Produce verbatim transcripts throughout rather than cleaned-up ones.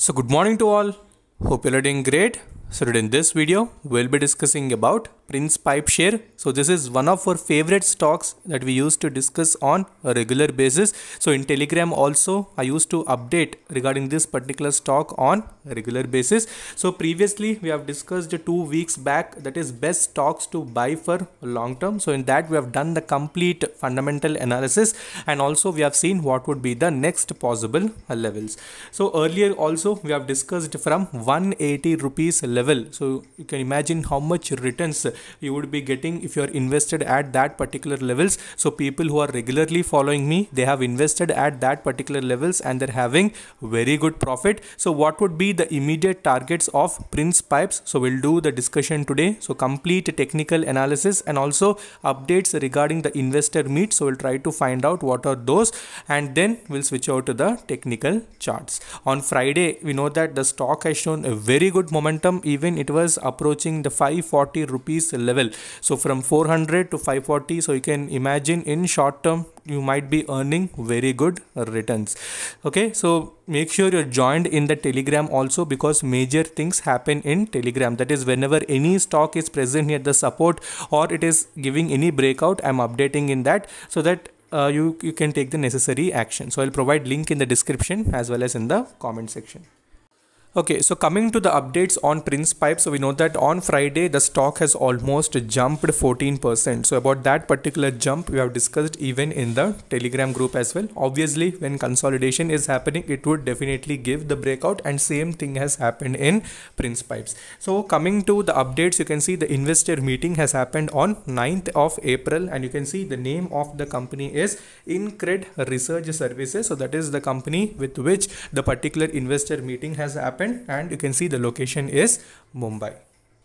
So good morning to all. Hope you're doing great. So today in this video, we'll be discussing about Prince Pipe Share. So this is one of our favorite stocks that we used to discuss on a regular basis. So in Telegram also, I used to update regarding this particular stock on a regular basis. So previously we have discussed two weeks back, that is best stocks to buy for long term. So in that we have done the complete fundamental analysis, and also we have seen what would be the next possible levels. So earlier also we have discussed from one hundred eighty rupees level. So you can imagine how much returns you would be getting if you are invested at that particular levels. So people who are regularly following me, they have invested at that particular levels and they're having very good profit. So what would be the immediate targets of Prince Pipes? So we'll do the discussion today. So complete technical analysis and also updates regarding the investor meet. So we'll try to find out what are those, and then we'll switch over to the technical charts. On Friday, we know that the stock has shown a very good momentum. Even it was approaching the five hundred forty rupees level. So from four hundred to five hundred forty. So you can imagine in short term you might be earning very good returns. Okay, so make sure you're joined in the Telegram also, because major things happen in Telegram. That is, whenever any stock is present near the support or it is giving any breakout, I'm updating in that so that uh, you, you can take the necessary action. So I'll provide link in the description as well as in the comment section. Okay, so coming to the updates on Prince Pipe, so we know that on Friday the stock has almost jumped fourteen percent. So about that particular jump we have discussed even in the Telegram group as well. Obviously when consolidation is happening, it would definitely give the breakout, and same thing has happened in Prince Pipes. So coming to the updates, you can see the investor meeting has happened on ninth of April, and you can see the name of the company is Incred Research Services. So that is the company with which the particular investor meeting has happened, and you can see the location is Mumbai.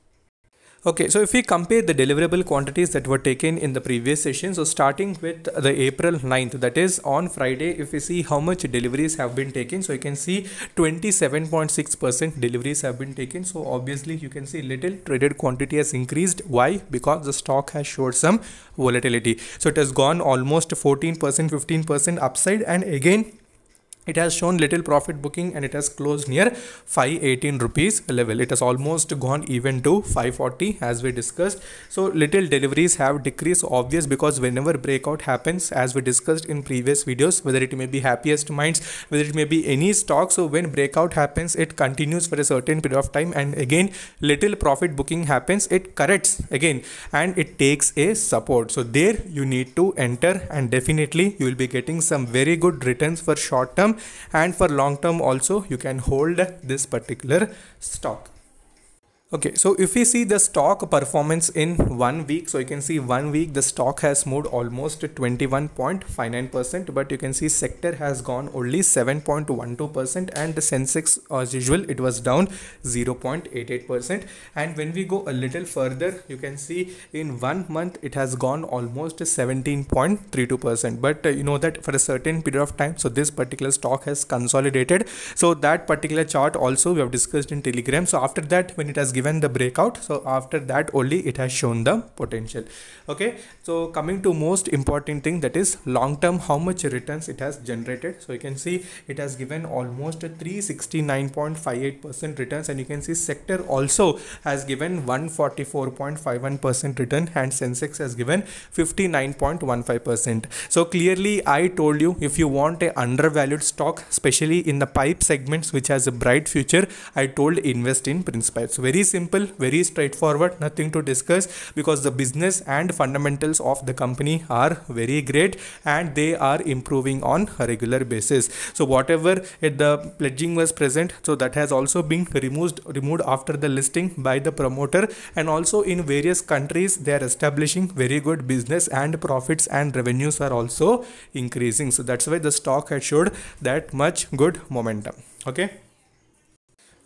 Okay, so if we compare the deliverable quantities that were taken in the previous session, so starting with the April ninth, that is on Friday, if we see how much deliveries have been taken, so you can see twenty-seven point six percent deliveries have been taken. So obviously you can see little traded quantity has increased. Why? Because the stock has showed some volatility. So it has gone almost fourteen percent, fifteen percent upside, and again it has shown little profit booking, and it has closed near five hundred eighteen rupees level. It has almost gone even to five hundred forty as we discussed. So little deliveries have decreased, obvious, because whenever breakout happens, as we discussed in previous videos, whether it may be Happiest Minds, whether it may be any stock, so when breakout happens, it continues for a certain period of time, and again little profit booking happens, it corrects again and it takes a support. So there you need to enter, and definitely you will be getting some very good returns for short term, and for long term also you can hold this particular stock. Okay, so if we see the stock performance in one week, so you can see one week the stock has moved almost twenty-one point five nine percent, but you can see sector has gone only seven point one two percent, and the Sensex as usual it was down zero point eight eight percent. And when we go a little further, you can see in one month it has gone almost seventeen point three two percent. But uh, you know that for a certain period of time, so this particular stock has consolidated. So that particular chart also we have discussed in Telegram. So after that, when it has given the breakout, so after that only it has shown the potential. Okay, so coming to most important thing, that is long term, how much returns it has generated. So you can see it has given almost three hundred sixty-nine point five eight percent returns, and you can see sector also has given one hundred forty-four point five one percent return, and Sensex has given fifty-nine point one five percent. So clearly I told you, if you want a undervalued stock, especially in the pipe segments which has a bright future, I told invest in Prince Pipes. Very simple, very straightforward, nothing to discuss, because the business and fundamentals of the company are very great and they are improving on a regular basis. So whatever the pledging was present, so that has also been removed removed after the listing by the promoter, and also in various countries they are establishing very good business, and profits and revenues are also increasing. So that's why the stock has showed that much good momentum. Okay.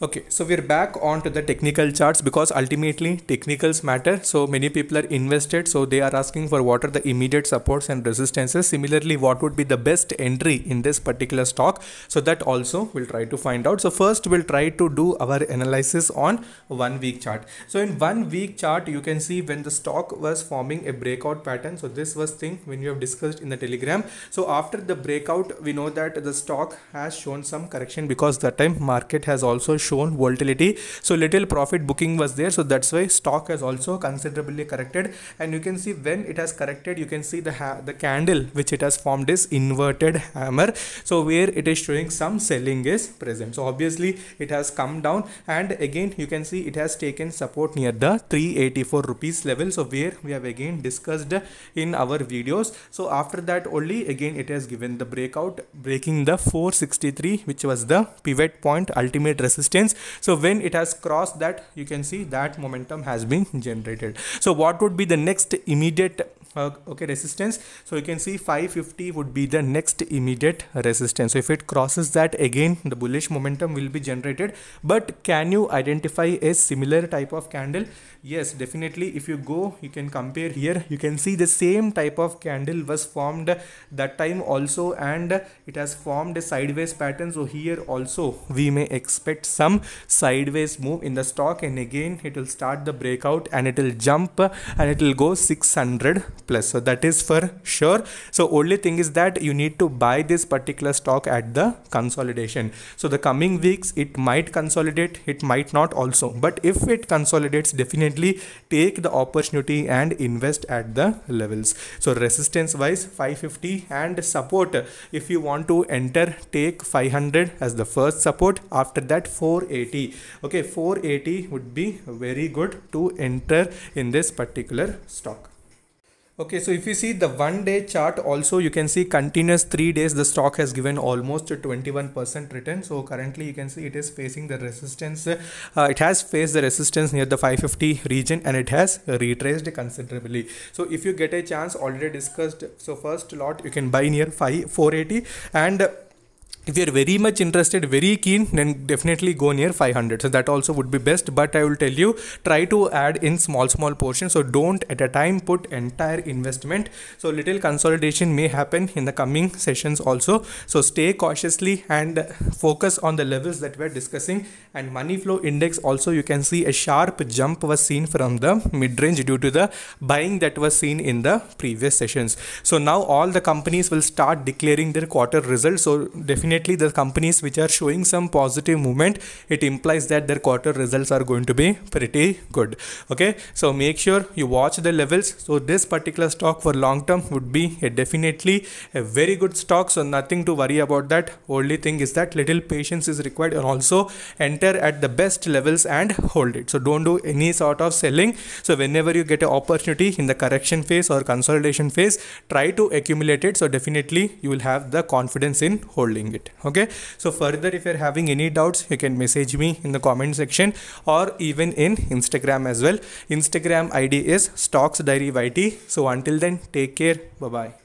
Okay, so we're back on to the technical charts because ultimately technicals matter. So many people are invested, so they are asking for what are the immediate supports and resistances. Similarly, what would be the best entry in this particular stock? So that also we'll try to find out. So first we'll try to do our analysis on one week chart. So in one week chart, you can see when the stock was forming a breakout pattern. So this was thing when we have discussed in the Telegram. So after the breakout, we know that the stock has shown some correction because that time market has also shown shown volatility, so little profit booking was there, so that's why stock has also considerably corrected. And you can see when it has corrected, you can see the the candle which it has formed is inverted hammer, so where it is showing some selling is present. So obviously it has come down, and again you can see it has taken support near the three eighty-four rupees level, so where we have again discussed in our videos. So after that only again it has given the breakout, breaking the four sixty-three, which was the pivot point, ultimate resistance. So when it has crossed that, you can see that momentum has been generated. So what would be the next immediate Uh, okay resistance? So you can see five fifty would be the next immediate resistance. So if it crosses that, again the bullish momentum will be generated. But can you identify a similar type of candle? Yes, definitely. If you go, you can compare here, you can see the same type of candle was formed that time also, and it has formed a sideways pattern. So here also we may expect some sideways move in the stock, and again it will start the breakout and it will jump and it will go six hundred plus. So that is for sure. So only thing is that you need to buy this particular stock at the consolidation. So the coming weeks it might consolidate, it might not also, but if it consolidates, definitely take the opportunity and invest at the levels. So resistance wise five fifty, and support, if you want to enter, take five hundred as the first support. After that four eighty. Okay, four eighty would be very good to enter in this particular stock. Okay, so if you see the one day chart also, you can see continuous three days the stock has given almost twenty-one percent return. So currently you can see it is facing the resistance, uh, it has faced the resistance near the five fifty region, and it has retraced considerably. So if you get a chance, already discussed, so first lot you can buy near four eighty, and if you're very much interested, very keen, then definitely go near five hundred. So that also would be best, but I will tell you, try to add in small small portions. So don't at a time put entire investment. So little consolidation may happen in the coming sessions also. So stay cautiously and focus on the levels that we're discussing. And money flow index also, you can see a sharp jump was seen from the mid range due to the buying that was seen in the previous sessions. So now all the companies will start declaring their quarter results. So definitely the companies which are showing some positive movement, it implies that their quarter results are going to be pretty good. Okay, so make sure you watch the levels. So this particular stock for long term would be a definitely a very good stock, so nothing to worry about that. Only thing is that little patience is required, and also enter at the best levels and hold it. So don't do any sort of selling. So whenever you get an opportunity in the correction phase or consolidation phase, try to accumulate it. So definitely you will have the confidence in holding it. Okay, so further if you're having any doubts, you can message me in the comment section or even in Instagram as well. Instagram I D is Stocks Diary Y T. So until then, take care. Bye bye.